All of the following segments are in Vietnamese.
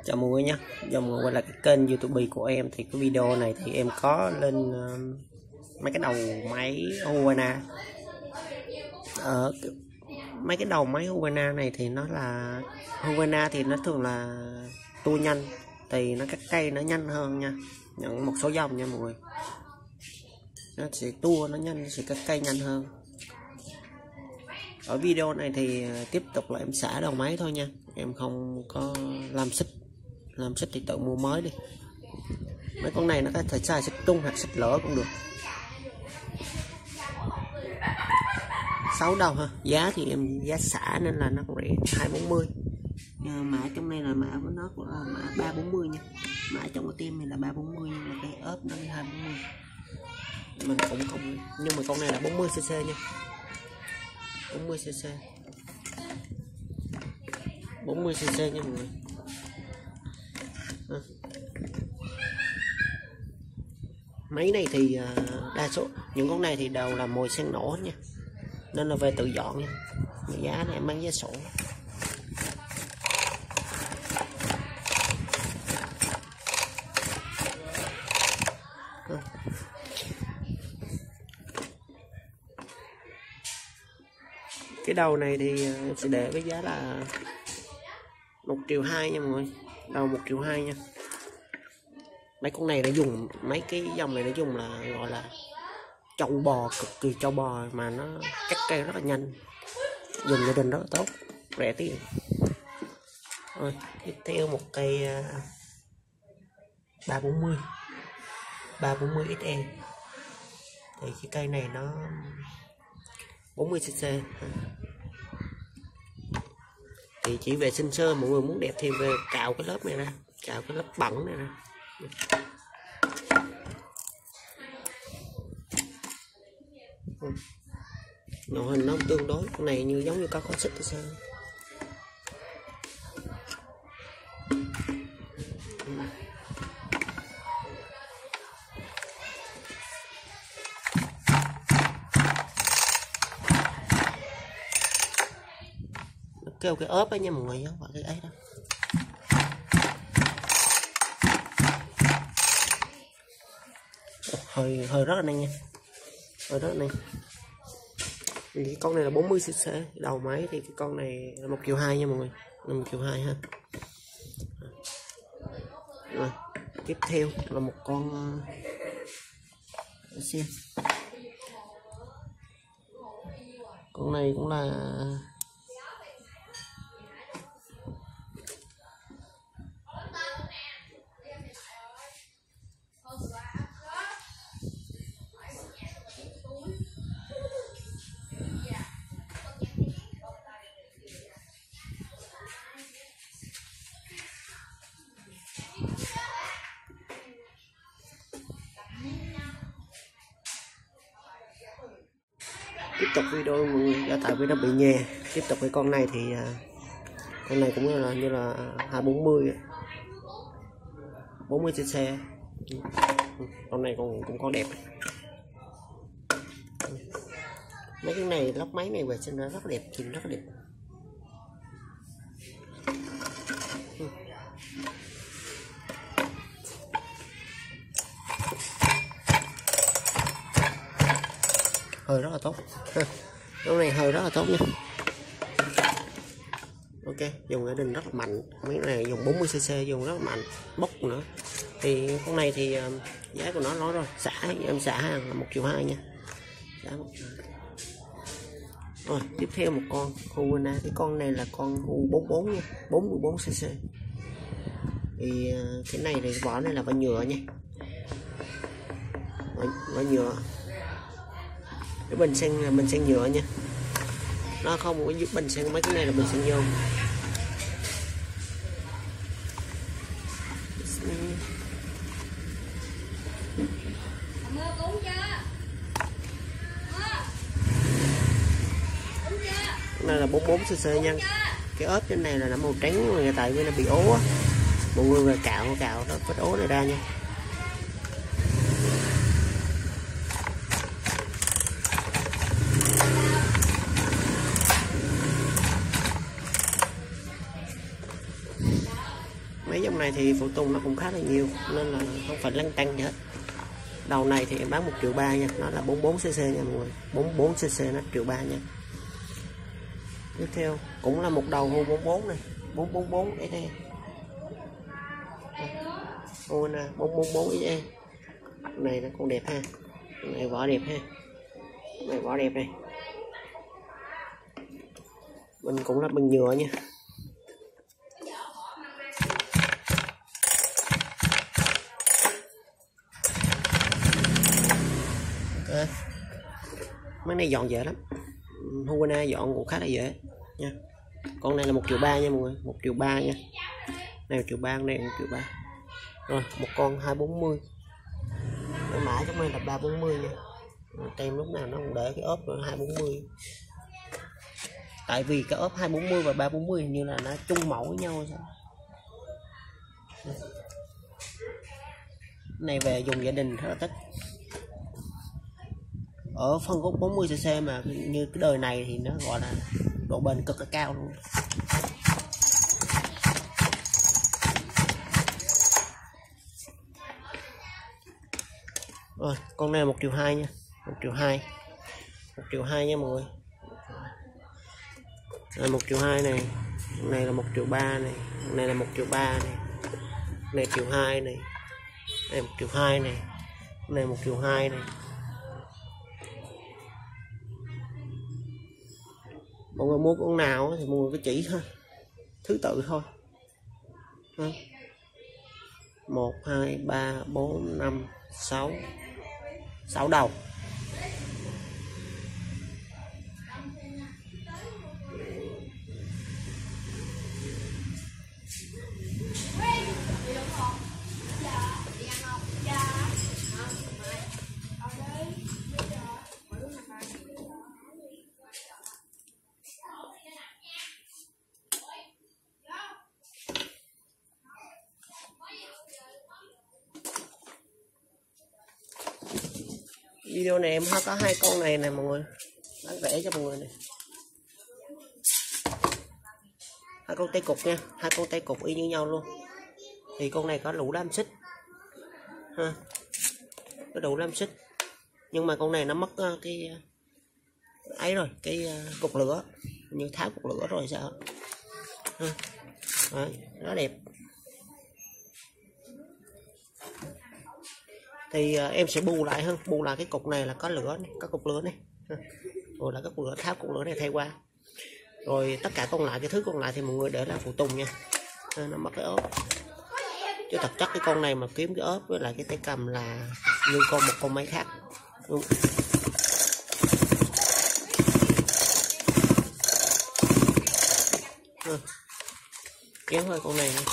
Chào mọi người nhé, chào mọi người quay lại cái kênh YouTube của em. Thì cái video này thì em có lên mấy cái đầu máy Husqvarna. Mấy cái đầu máy Husqvarna này thì nó là Husqvarna thì nó thường là tua nhanh, thì nó cắt cây nó nhanh hơn nha, nhận một số dòng nha mọi người, nó sẽ tua nó nhanh, nó sẽ cắt cây nhanh hơn. Ở video này thì tiếp tục là em xả đầu máy thôi nha, em không có làm xích thì tự mua mới đi. Mấy con này nó có thể xài xích tung hoặc xích lỡ cũng được. 6 đầu ha, giá thì em giá xả nên là nó cũng rẻ, 240. Mã trong này là mã của nó là mã 340 nha, mã trong cái tim này là 340 nhưng mà cái ốp nó 240. Mình cũng không, nhưng mà con này là 40cc nha, 40cc 40cc nha mọi người. Máy này thì đa số những con này thì đều là mồi sen nổ nha, nên là về tự dọn nha. Giá này em bán giá sổ. Cái đầu này thì em sẽ để với giá là 1,2 triệu nha mọi người, đầu 1,2 triệu nha. Mấy con này nó dùng, mấy cái dòng này nó dùng là gọi là trâu bò, cực kỳ trâu bò, mà nó cắt cây rất là nhanh, dùng gia đình rất là tốt, rẻ tiền. Rồi tiếp theo một cây 340 SE, thì cái cây này nó 40cc, thì chỉ vệ sinh sơ, mọi người muốn đẹp thì về cạo cái lớp này ra, cạo cái lớp bẩn này ra. Màu hình nó tương đối, con này như giống như có xích hay sao. Nó kêu cái ốp ấy nha mọi người, không phải cái ấy đâu. Hơi rất là nhanh nha, hơi rất là nhanh. Thì cái con này là 40cc đầu máy, thì cái con này là 1,2 triệu nha mọi người, là 1,2 triệu ha. Rồi tiếp theo là một con xem, con này cũng là tiếp tục video mọi người, tại vì nó bị nhè. Tiếp tục với con này thì con này cũng là như là 40cc. Con này cũng có đẹp. Mấy cái này lóc máy này về sinh ra rất đẹp, nhìn rất đẹp. Hơi rất là tốt, con này hơi rất là tốt nha. Ok, dùng gia đình rất là mạnh, mấy này dùng 40cc dùng rất là mạnh, bốc nữa. Thì con này thì giá của nó nói rồi, xả em xả là 1,2 triệu nha, xả 1 triệu. Rồi tiếp theo một con Husqvarna, cái con này là con U44 nha, 44cc. Thì cái này thì vỏ này là vỏ nhựa nha, vỏ nhựa. Cái bình xăng là bình xăng nhựa nha, nó không có bình xăng, mấy cái này là bình xăng nhôm. Cái này là 44cc nha. Cái ốp trên này là nó màu trắng, người tại vì nó bị ố á, mọi người về cạo nó vết ố này ra nha. mấy dòng này thì phụ tùng nó cũng khá là nhiều nên là không phải lăn tăn gì hết. Đầu này thì em bán 1,3 triệu nha, nó là 44cc nha mọi người, 44cc nó 1,3 triệu nha. Tiếp theo cũng là một đầu Hu 44 này, 444 SE. Hu nè 444 SE. Này nó còn đẹp ha. Này vỏ đẹp ha. Này vỏ đẹp này. Mình cũng là bằng nhựa nha. Mấy này dọn dễ lắm. Huana dọn cũng khá là dễ nha. Con này là 1,3 triệu nha mọi người, 1,3 triệu nha. Này 1,3 triệu, này 1,3 triệu. Rồi một con 240. Cái mã trong này là 340 nha. Tem lúc nào nó cũng để cái ốp 240. Tại vì cái ốp 240 và 340 như là nó chung mẫu với nhau sao? Này về dùng gia đình rất là thích. Ở phân khúc 40cc mà như cái đời này thì nó gọi là độ bền cực là cao luôn. Rồi con này là 1,2 triệu nha, 1,2 triệu, 1,2 triệu nha mọi người. Đây 1,2 triệu này, này là 1,3 triệu này, này là 1,3 triệu này, này 1,2 triệu này, này 1,2 triệu này, này 1,2 triệu này. Mọi người mua con nào thì mọi người cứ chỉ thôi, thứ tự thôi. 1, 2, 3, 4, 5, 6 đầu. Video này em có 2 con này nè mọi người, bán rẻ cho mọi người này. 2 con tay cục nha, 2 con tay cục y như nhau luôn. Thì con này có lũ lam xích ha, có đủ lam xích, nhưng mà con này nó mất cái ấy rồi, cái cục lửa, như tháo cục lửa rồi sao ha. Đấy, nó đẹp. Thì em sẽ bù lại hơn, bù lại cái cục này là có lửa này, có cục lửa này, rồi là cái cục lửa, tháo cục lửa này thay qua. Rồi tất cả còn lại, cái thứ còn lại thì mọi người để là phụ tùng nha. Nó mất cái ốp, chứ thật chất cái con này mà kiếm cái ốp với lại cái tay cầm là như một con máy khác. Kéo hơi con này này.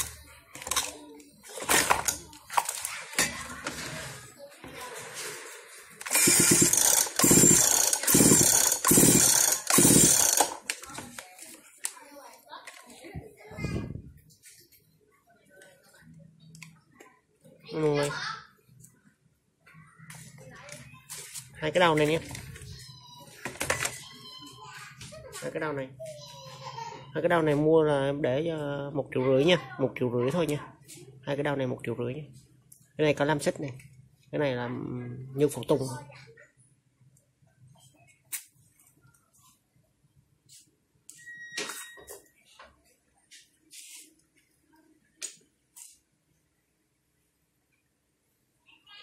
Rồi. 2 cái đầu này nhé, 2 cái đầu này, 2 cái đầu này mua là em để cho 1,5 triệu nha, 1,5 triệu thôi nha. 2 cái đầu này 1,5 triệu nha. Cái này có lam xích này, cái này là như phụ tùng.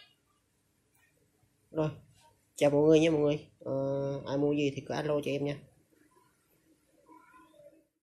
Rồi chào mọi người nha mọi người. Ai mua gì thì cứ alo cho em nha.